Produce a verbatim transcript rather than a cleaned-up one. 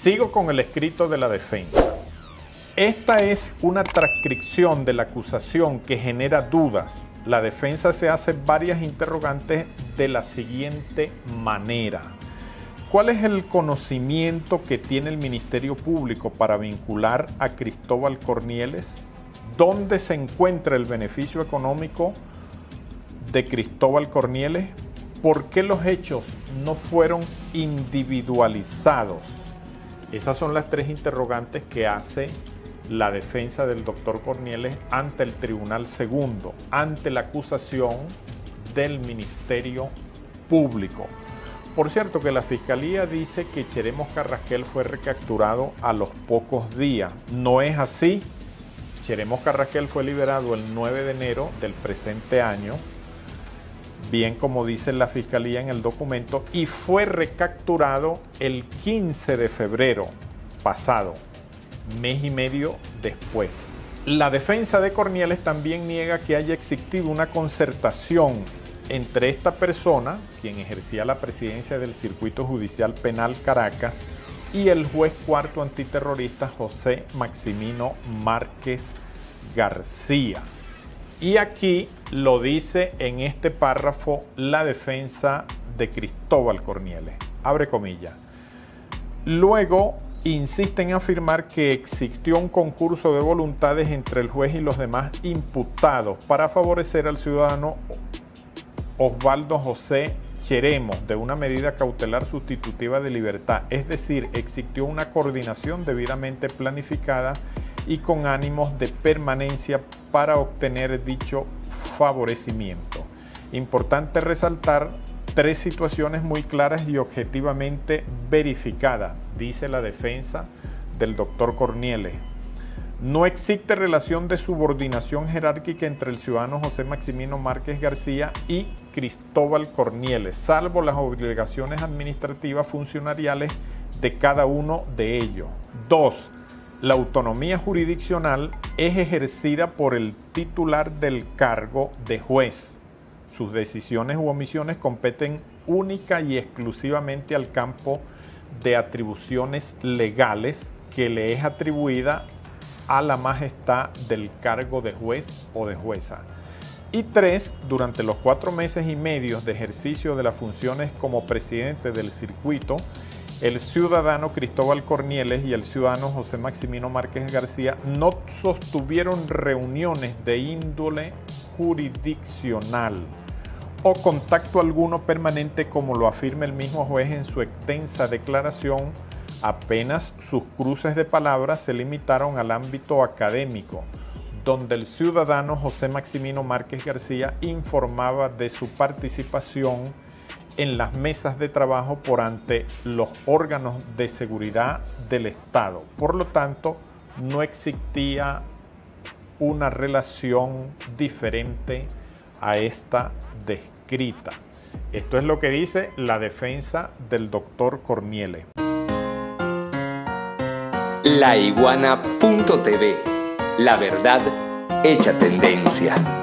Sigo con el escrito de la defensa. Esta es una transcripción de la acusación que genera dudas. La defensa se hace varias interrogantes de la siguiente manera. ¿Cuál es el conocimiento que tiene el Ministerio Público para vincular a Cristóbal Cornieles? ¿Dónde se encuentra el beneficio económico de Cristóbal Cornieles? ¿Por qué los hechos no fueron individualizados? Esas son las tres interrogantes que hace la defensa del doctor Cornieles ante el Tribunal Segundo, ante la acusación del Ministerio Público. Por cierto que la Fiscalía dice que Cheremos Carrasquel fue recapturado a los pocos días. No es así. Cheremos Carrasquel fue liberado el nueve de enero del presente año, bien como dice la Fiscalía en el documento, y fue recapturado el quince de febrero pasado, mes y medio después. La defensa de Cornieles también niega que haya existido una concertación entre esta persona, quien ejercía la presidencia del Circuito Judicial Penal Caracas, y el juez cuarto antiterrorista José Maximino Márquez García. Y aquí lo dice en este párrafo la defensa de Cristóbal Cornieles. Abre comillas. Luego insiste en afirmar que existió un concurso de voluntades entre el juez y los demás imputados para favorecer al ciudadano Osvaldo José Cheremos de una medida cautelar sustitutiva de libertad. Es decir, existió una coordinación debidamente planificada y con ánimos de permanencia para obtener dicho favorecimiento. Importante resaltar tres situaciones muy claras y objetivamente verificadas, dice la defensa del doctor Cornieles. No existe relación de subordinación jerárquica entre el ciudadano José Maximino Márquez García y Cristóbal Cornieles, salvo las obligaciones administrativas funcionariales de cada uno de ellos. Dos, la autonomía jurisdiccional es ejercida por el titular del cargo de juez. Sus decisiones u omisiones competen única y exclusivamente al campo de atribuciones legales que le es atribuida a la majestad del cargo de juez o de jueza. Y tres, durante los cuatro meses y medio de ejercicio de las funciones como presidente del circuito, el ciudadano Cristóbal Cornieles y el ciudadano José Maximino Márquez García no sostuvieron reuniones de índole jurisdiccional o contacto alguno permanente, como lo afirma el mismo juez en su extensa declaración. Apenas sus cruces de palabras se limitaron al ámbito académico, donde el ciudadano José Maximino Márquez García informaba de su participación en las mesas de trabajo por ante los órganos de seguridad del Estado. Por lo tanto, no existía una relación diferente a esta descrita. Esto es lo que dice la defensa del doctor Cornieles. La Iguana punto T V. La verdad hecha tendencia.